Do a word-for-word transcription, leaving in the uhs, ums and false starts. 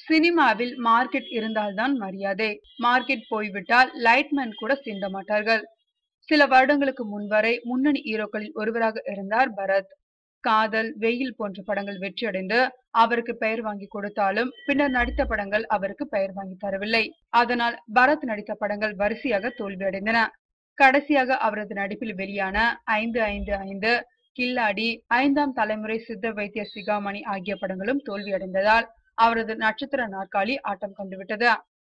சினிமாவில் மார்க்கெட் இருந்தால்தான் மரியாதை. மார்க்கெட் போய்விட்டால் லைட்மேன் கூட சீண்ட மாட்டார்கள். சில வருடங்களுக்கு முன்வரை முன்னணி ஹீரோக்களில் ஒருவராக இருந்தார் பரத். காதல், வெயில் போன்ற படங்கள் வெற்றியடைந்து அவருக்கு பெயர் வாங்கி கொடுத்தாலும் பின்னர் நடித்த படங்கள் அவருக்கு பெயர் வாங்கி தரவில்லை. அதனால் பரத் நடித்த படங்கள் வரிசையாக தோல்வியடைந்தன. கடைசியாக அவரது நடிப்பில் வெளியான ஐந்து ஐந்து ஐந்து, கில்லாடி, ஐந்தாம் தலைமுறை சித்த வைத்தியர் சிகாமணி ஆகிய படங்களும் தோல்வியடைந்ததால் அவரது நட்சத்திர நாற்காலி ஆட்டம் கண்டுவிட்டது.